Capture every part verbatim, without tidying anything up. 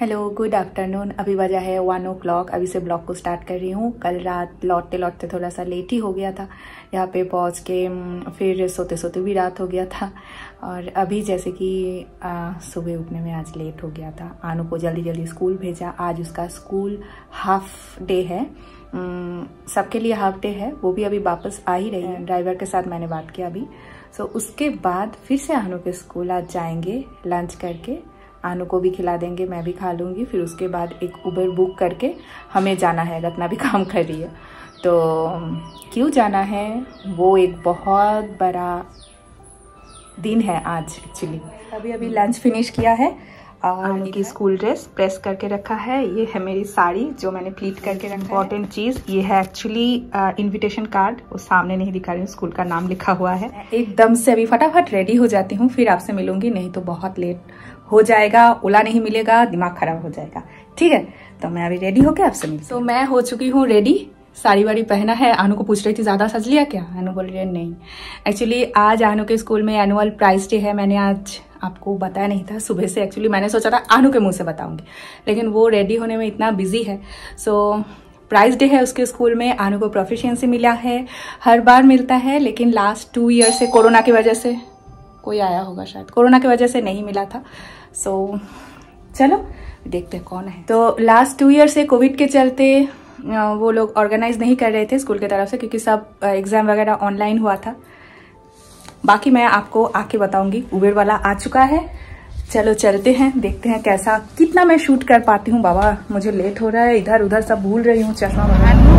Hello, good afternoon. अभी बजा है वन ओ क्लॉक। अभी से ब्लॉग को स्टार्ट कर रही हूँ। कल रात लौटते लौटते थोड़ा सा लेट ही हो गया था यहाँ पे पहुँच के, फिर सोते सोते भी रात हो गया था। और अभी जैसे कि सुबह उठने में आज लेट हो गया था। आनू को जल्दी जल्दी स्कूल भेजा। आज उसका स्कूल हाफ डे है, सबके लिए हाफ डे है। वो भी अभी वापस आ ही रही है। ड्राइवर के साथ मैंने बात किया अभी। सो उसके बाद फिर से आनू के स्कूल आज जाएंगे। लंच करके आनू को भी खिला देंगे, मैं भी खा लूँगी। फिर उसके बाद एक उबर बुक करके हमें जाना है। रत्ना भी काम कर रही है, तो क्यों जाना है वो एक बहुत बड़ा दिन है आज एक्चुअली। अभी अभी लंच फिनिश किया है और आनू की स्कूल ड्रेस प्रेस करके रखा है। ये है मेरी साड़ी जो मैंने प्लीट करके रखा है। इम्पॉर्टेंट चीज़ ये है एक्चुअली इनविटेशन कार्ड। वो सामने नहीं दिखा रही हूँ, स्कूल का नाम लिखा हुआ है। एकदम से अभी फटाफट रेडी हो जाती हूँ, फिर आपसे मिलूंगी। नहीं तो बहुत लेट हो जाएगा, ओला नहीं मिलेगा, दिमाग खराब हो जाएगा। ठीक है, तो मैं अभी रेडी होके आपसे मिलती हूँ। तो मैं हो चुकी हूँ रेडी, साड़ी वाड़ी पहना है। आनू को पूछ रही थी ज्यादा सज लिया क्या? आनू बोल रही है नहीं। एक्चुअली आज आनू के स्कूल में एनुअल प्राइज डे है। मैंने आज आपको बताया नहीं था सुबह से। एक्चुअली मैंने सोचा था आनू के मुंह से बताऊंगी, लेकिन वो रेडी होने में इतना बिजी है। सो प्राइज डे है उसके स्कूल में। आनू को प्रोफिशिएंसी मिला है, हर बार मिलता है, लेकिन लास्ट टू ईयर से कोरोना की वजह से, कोई आया होगा शायद, कोरोना की वजह से नहीं मिला था। सो so, चलो देखते हैं कौन है। तो लास्ट टू ईयर से कोविड के चलते वो लोग ऑर्गेनाइज नहीं कर रहे थे स्कूल की तरफ से, क्योंकि सब एग्जाम वगैरह ऑनलाइन हुआ था। बाकी मैं आपको आके बताऊंगी। उबेर वाला आ चुका है, चलो चलते हैं, देखते हैं कैसा कितना मैं शूट कर पाती हूँ। बाबा मुझे लेट हो रहा है, इधर उधर सब भूल रही हूँ, चश्मा बना लूँ।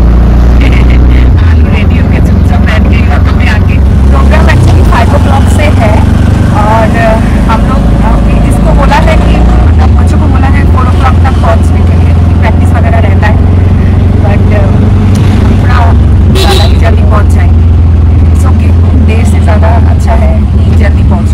रेडी होकर चुपचाप बैठ गई और तुम्हें आके program actually five o'clock से है। और हम लोग इसको बोला है कि मतलब बच्चों को बोला है फोर ओ क्लॉक तक पहुँचने के लिए, प्रैक्टिस वगैरह रहता है। बट थोड़ा ज़्यादा ही जल्दी पहुँच जाएंगे। सो कि देर से ज़्यादा अच्छा है कि जल्दी पहुँचो।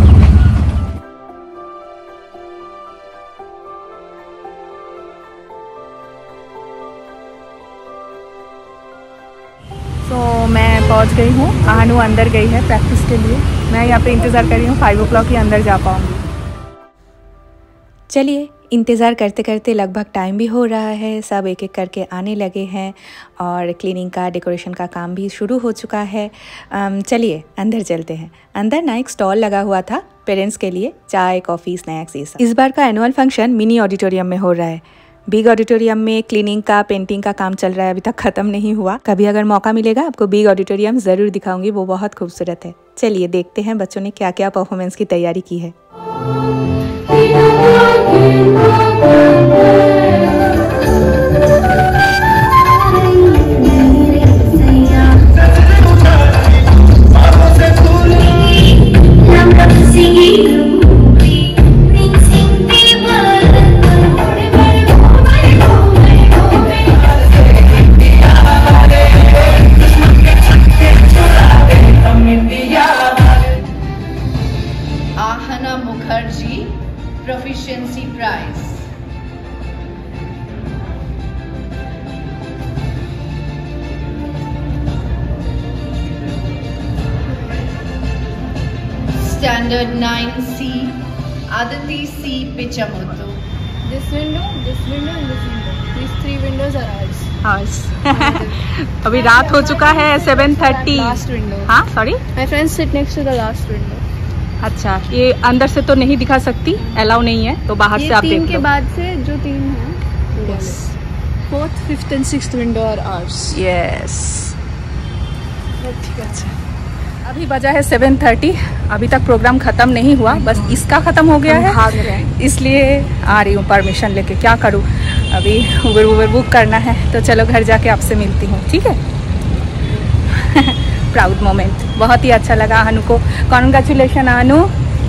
तो so, मैं पहुंच गई हूँ। आनू अंदर गई है प्रैक्टिस के लिए। मैं यहाँ पे इंतज़ार कर रही हूँ, फाइव ओ क्लॉक ही अंदर जा पाऊँगी। चलिए, इंतज़ार करते करते लगभग टाइम भी हो रहा है। सब एक एक करके आने लगे हैं और क्लीनिंग का, डेकोरेशन का काम भी शुरू हो चुका है। चलिए अंदर चलते हैं। अंदर ना एक स्टॉल लगा हुआ था पेरेंट्स के लिए, चाय, कॉफ़ी, स्नैक्स, ये सब। इस बार का एनुअल फंक्शन मिनी ऑडिटोरियम में हो रहा है। बिग ऑडिटोरियम में क्लीनिंग का, पेंटिंग का काम चल रहा है, अभी तक खत्म नहीं हुआ। कभी अगर मौका मिलेगा आपको बिग ऑडिटोरियम ज़रूर दिखाऊंगी, वो बहुत खूबसूरत है। चलिए देखते हैं बच्चों ने क्या क्या परफॉर्मेंस की तैयारी की है। Proficiency Prize. Standard nine C, Aditi C. Pichamoto. This window, this window and this window. These three windows are ours. Ours. अभी रात हो चुका है, सेवन थर्टी। Last window. हाँ, sorry. My friends sit next to the last window. अच्छा, ये अंदर से तो नहीं दिखा सकती, अलाउ नहीं है, तो बाहर से आप देख लो। तीन के बाद से जो तीन हैं, yes. Fourth, fifth and sixth window are ours. Yes. ठीक है। अभी बजा है सेवन थर्टी। अभी तक प्रोग्राम खत्म नहीं हुआ, बस इसका खत्म हो गया है, इसलिए आ रही हूँ परमिशन लेके। क्या करूँ, अभी उबर उबर बुक करना है। तो चलो घर जाके आपसे मिलती हूँ, ठीक है। प्राउड मोमेंट, बहुत ही अच्छा लगा आनू को। कॉन्ग्रेचुलेशन आनू।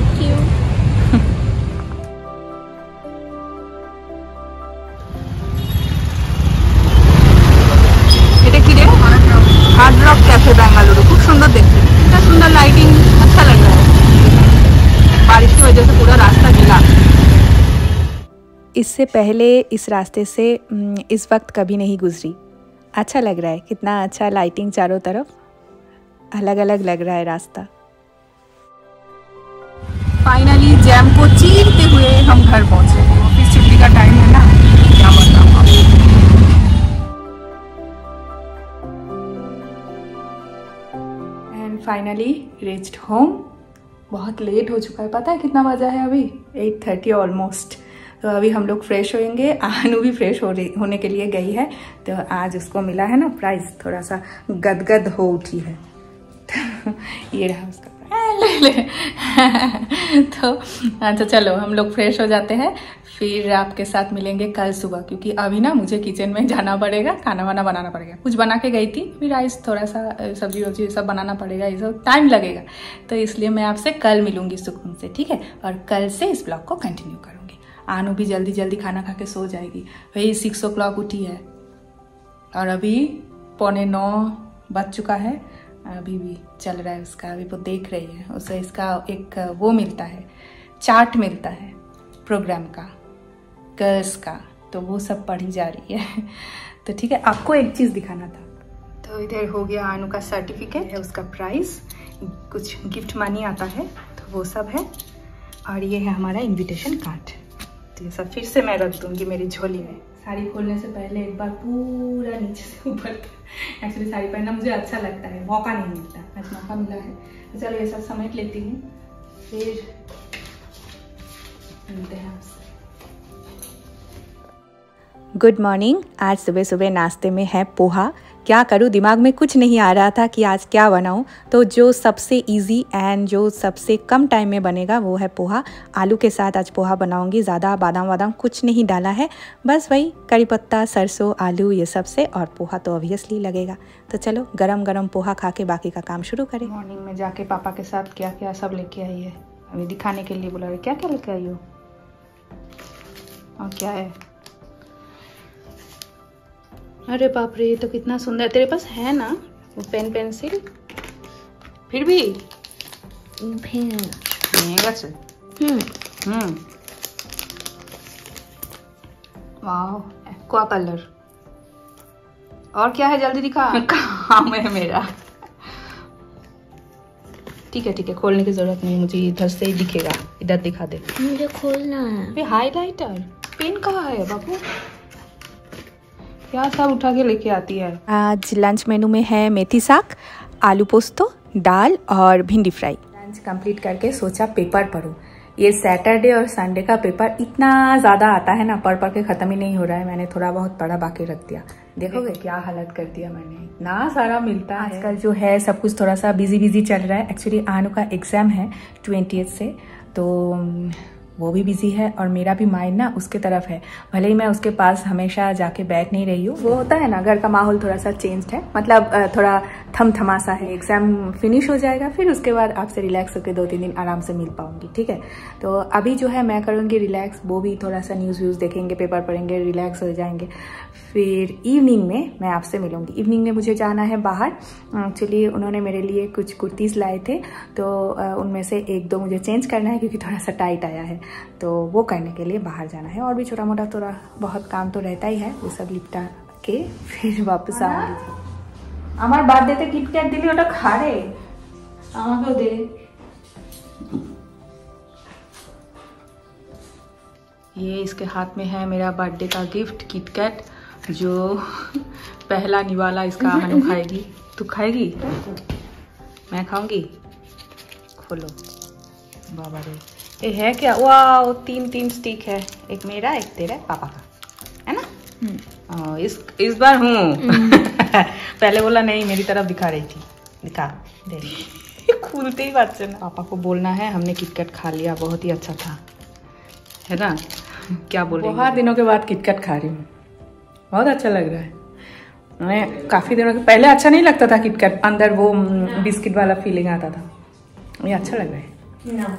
এটা কি রে? हार्ड रॉक कैफे बेंगलुरु, खूब सुंदर देखते हैं, इतना सुंदर लाइटिंग, अच्छा लग रहा है। बारिश की वजह से पूरा रास्ता गीला। इससे पहले इस रास्ते से इस वक्त कभी नहीं गुजरी। अच्छा लग रहा है, कितना अच्छा लाइटिंग, चारों तरफ अलग अलग लग रहा है रास्ता। फाइनली जैम को चीरते हुए हम घर पहुंचे। ऑफिस छुट्टी का टाइम फाइनली रीच्ड होम। बहुत लेट हो चुका है, पता है कितना बजा है अभी? Eight thirty almost. तो अभी हम लोग फ्रेश होएंगे। आनू भी फ्रेश हो रही होने के लिए गई है, तो आज उसको मिला है ना प्राइज, थोड़ा सा गदगद हो उठी है। तो ये रहा उसका ले ले। तो अच्छा चलो हम लोग फ्रेश हो जाते हैं, फिर आपके साथ मिलेंगे कल सुबह, क्योंकि अभी ना मुझे किचन में जाना पड़ेगा, खाना वाना बनाना पड़ेगा। कुछ बना के गई थी, फिर राइस थोड़ा सा सब्जी वब्जी सब बनाना पड़ेगा, ये सब टाइम लगेगा। तो इसलिए मैं आपसे कल मिलूंगी सुकून से, ठीक है? और कल से इस ब्लॉग को कंटिन्यू करूंगी। आनू भी जल्दी जल्दी खाना खा के सो जाएगी। वही सिक्स ओ क्लॉक उठी है और अभी पौने नौ बज चुका है। अभी भी चल रहा है उसका, अभी वो देख रही है। उसे इसका एक वो मिलता है, चार्ट मिलता है प्रोग्राम का, गर्ल्स का, तो वो सब पढ़ी जा रही है। तो ठीक है, आपको एक चीज़ दिखाना था। तो इधर हो गया आनू का सर्टिफिकेट है, उसका प्राइस, कुछ गिफ्ट मनी आता है, तो वो सब है। और ये है हमारा इनविटेशन कार्ड। तो ये सब फिर से मैं रख दूंगी मेरी झोली में। साड़ी खोलने से पहले एक बार पूरा नीचे से ऊपर तक, एक्चुअली साड़ी पहनना मुझे अच्छा लगता है, मौका नहीं मिलता, आज मौका मिला है। तो चलो ये सब समेट लेती हूँ, फिर मिलते हैं आपसे। Good morning. आज सुबह सुबह नाश्ते में है पोहा। क्या करूँ, दिमाग में कुछ नहीं आ रहा था कि आज क्या बनाऊँ। तो जो सबसे इजी एंड जो सबसे कम टाइम में बनेगा वो है पोहा। आलू के साथ आज पोहा बनाऊँगी। ज़्यादा बादाम वादाम कुछ नहीं डाला है, बस वही करी पत्ता, सरसों, आलू ये सब से, और पोहा तो ऑब्वियसली लगेगा। तो चलो गरम गरम पोहा खा के बाकी का काम शुरू करें। मॉर्निंग में जाके पापा के साथ क्या क्या सब लेके आई है, अभी दिखाने के लिए बोला रहे। क्या क्या लेके आई हो और क्या है? अरे बाप रे, ये तो कितना सुंदर। तेरे पास है ना वो पेन पेंसिल? फिर भी महंगा से। हम्म हम्म वाह, एक्वा कलर। और क्या है, जल्दी दिखा। काम है मेरा। ठीक है ठीक है, खोलने की जरूरत नहीं, मुझे इधर से ही दिखेगा। इधर दिखा दे, मुझे खोलना है। हाइलाइटर पेन कहाँ है बाबू? क्या सब उठा के लेके आती है। आज लंच मेनू में है मेथी साग, आलू पोस्तो, दाल और भिंडी फ्राई। लंच कंप्लीट करके सोचा पेपर पढूं। ये सैटरडे और संडे का पेपर इतना ज़्यादा आता है ना, पढ़ पढ़ के ख़त्म ही नहीं हो रहा है। मैंने थोड़ा बहुत पढ़ा, बाकी रख दिया। देखोगे क्या हालत कर दिया मैंने, इतना सारा मिलता है। आजकल जो है सब कुछ थोड़ा सा बिजी बिजी चल रहा है। एक्चुअली आनू का एग्ज़ाम है ट्वेंटियथ से, तो वो भी बिजी है और मेरा भी माइंड ना उसके तरफ है। भले ही मैं उसके पास हमेशा जाके बैठ नहीं रही हूँ, वो होता है ना, घर का माहौल थोड़ा सा चेंज्ड है, मतलब थोड़ा थम थमासा है। एग्जाम फिनिश हो जाएगा, फिर उसके बाद आपसे रिलैक्स होकर दो तीन दिन आराम से मिल पाऊंगी, ठीक है? तो अभी जो है मैं करूँगी रिलैक्स, वो भी थोड़ा सा न्यूज़ व्यूज़ देखेंगे, पेपर पढ़ेंगे, रिलैक्स हो जाएंगे। फिर इवनिंग में मैं आपसे मिलूंगी। इवनिंग में मुझे जाना है बाहर। एक्चुअली उन्होंने मेरे लिए कुछ कुर्तीज़ लाए थे, तो उनमें से एक दो मुझे चेंज करना है क्योंकि थोड़ा सा टाइट आया है, तो वो करने के लिए बाहर जाना है। और भी छोटा मोटा थोड़ा बहुत काम तो रहता ही है, वो सब निपटा के फिर वापस आऊंगी। আমার বার্থডেতে কিটক্যাট দিলি, ওটা খারে, আমাকেও দে। ये इसके हाथ में है मेरा बर्थडे का गिफ्ट, किटकैट, जो पहला निवाला इसका हनु खाएगी। तू खाएगी? मैं खाऊंगी। खोलो। बाबा रे, ये है क्या? वाह, तीन तीन स्टिक है, एक मेरा, एक तेरा, पापा का, है ना? आ, इस इस बार हूँ। पहले बोला नहीं, मेरी तरफ दिखा रही थी। दिखा दे। खुलते ही बात चला। पापा को बोलना है हमने किटकैट खा लिया, बहुत ही अच्छा था, है ना? क्या बोल रही हूँ? बहुत दिनों के बाद किटकैट खा रही हूँ, बहुत अच्छा लग रहा है। मैं काफ़ी दिनों के पहले अच्छा नहीं लगता था किटकैट, अंदर वो बिस्किट वाला फीलिंग आता था। ये अच्छा लग रहा है।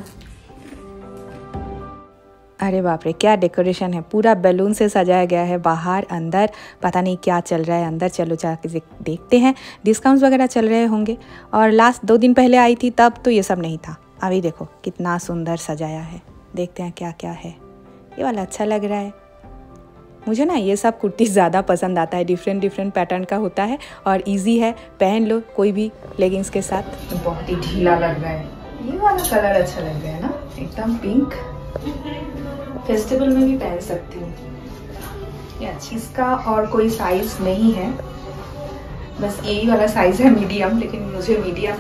अरे बाप रे, क्या डेकोरेशन है, पूरा बैलून से सजाया गया है, बाहर अंदर पता नहीं क्या चल रहा है। अंदर चलो जाके देखते हैं, डिस्काउंट्स वगैरह चल रहे होंगे। और लास्ट दो दिन पहले आई थी तब तो ये सब नहीं था। अभी देखो कितना सुंदर सजाया है, देखते हैं क्या क्या है। ये वाला अच्छा लग रहा है मुझे ना, ये सब कुर्ती ज़्यादा पसंद आता है, डिफरेंट डिफरेंट पैटर्न का होता है और इजी है, पहन लो कोई भी लेगिंग्स के साथ। बहुत ही ढीला लग रहा है। ये वाला कलर अच्छा लग रहा है ना, एकदम पिंक, फेस्टिवल में भी पहन सकती हूँ ये अच्छी। इसका और कोई साइज नहीं है, बस यही वाला साइज है मीडियम, लेकिन मुझे मीडियम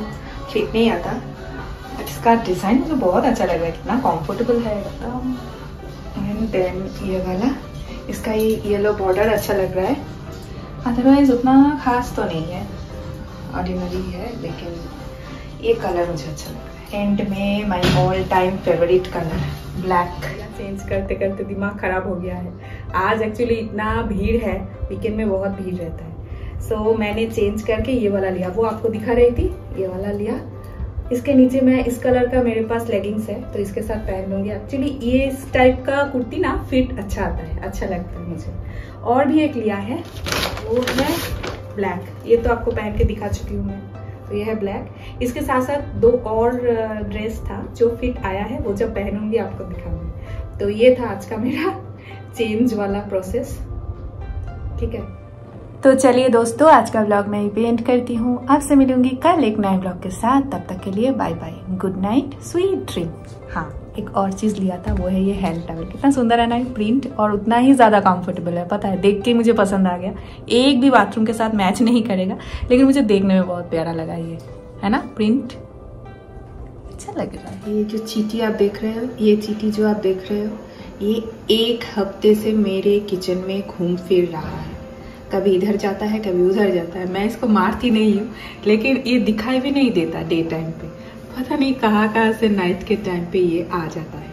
फिट नहीं आता, बट इसका डिज़ाइन मुझे बहुत अच्छा लग रहा है, कितना कंफर्टेबल है एकदम। एंड देन ये वाला, इसका ये येलो बॉर्डर अच्छा लग रहा है, अदरवाइज उतना खास तो नहीं है, ऑर्डिनरी है, लेकिन ये कलर मुझे अच्छा लग रहा है। एंड में my all time favourite colour black. Change करते करते दिमाग खराब हो गया है। आज एक्चुअली इतना भीड़ है, वीकेंड में बहुत भीड़ रहता है, सो so, मैंने चेंज करके ये वाला लिया, वो आपको दिखा रही थी, ये वाला लिया। इसके नीचे मैं इस कलर का मेरे पास लेगिंग्स है, तो इसके साथ पहन लूंगी। एक्चुअली ये इस टाइप का कुर्ती ना फिट अच्छा आता है, अच्छा लगता है मुझे। और भी एक लिया है, वो है ब्लैक, ये तो आपको पहन के दिखा चुकी हूँ मैं, तो ये है ब्लैक। इसके साथ साथ दो और ड्रेस था जो फिट आया है, वो जब पहनूंगी आपको दिखाऊंगी। तो ये था आज का मेरा चेंज वाला प्रोसेस, ठीक है। तो चलिए दोस्तों, आज का व्लॉग मैं यहीं पे एंड करती हूँ। आपसे मिलूंगी कल एक नए व्लॉग के साथ, तब तक के लिए bye bye, good night, sweet dream. हाँ, एक और चीज लिया था, वो है ये हेल्थ टॉवल। कितना सुंदर है ना प्रिंट, और उतना ही ज्यादा कंफर्टेबल है, पता है, देख के मुझे पसंद आ गया। एक भी बाथरूम के साथ मैच नहीं करेगा, लेकिन मुझे देखने में बहुत प्यारा लगा ये, है ना, प्रिंट अच्छा लग रहा है। ये जो चीटी आप देख रहे हो, ये चीटी जो आप देख रहे हो, ये एक हफ्ते से मेरे किचन में घूम फिर रहा है, कभी इधर जाता है कभी उधर जाता है। मैं इसको मारती नहीं हूँ, लेकिन ये दिखाई भी नहीं देता डे टाइम पे, पता नहीं कहाँ कहाँ से नाइट के टाइम पे ये आ जाता है,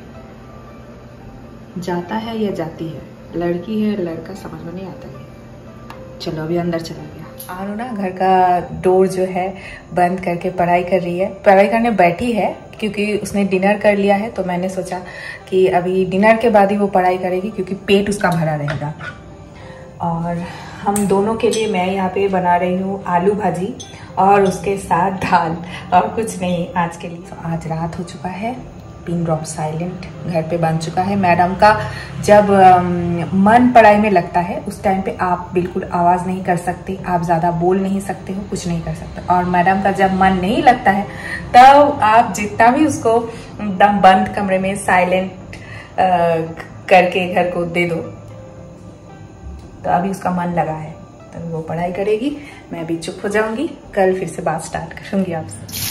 जाता है या जाती है, लड़की है लड़का समझ में नहीं आता है। चलो अभी अंदर चला गया। आरू ना घर का डोर जो है बंद करके पढ़ाई कर रही है, पढ़ाई करने बैठी है क्योंकि उसने डिनर कर लिया है, तो मैंने सोचा कि अभी डिनर के बाद ही वो पढ़ाई करेगी, क्योंकि पेट उसका भरा रहेगा। और हम दोनों के लिए मैं यहाँ पे बना रही हूँ आलू भाजी और उसके साथ दाल, और कुछ नहीं आज के लिए। तो आज रात हो चुका है, पिन ड्रॉप साइलेंट घर पे बन चुका है। मैडम का जब मन पढ़ाई में लगता है उस टाइम पे आप बिल्कुल आवाज़ नहीं कर सकते, आप ज़्यादा बोल नहीं सकते हो, कुछ नहीं कर सकते। और मैडम का जब मन नहीं लगता है तब आप जितना भी उसको एकदम बंद कमरे में साइलेंट करके घर को दे दो। तो अभी उसका मन लगा है, तो वो पढ़ाई करेगी, मैं भी चुप हो जाऊंगी, कल फिर से बात स्टार्ट करूंगी आपसे।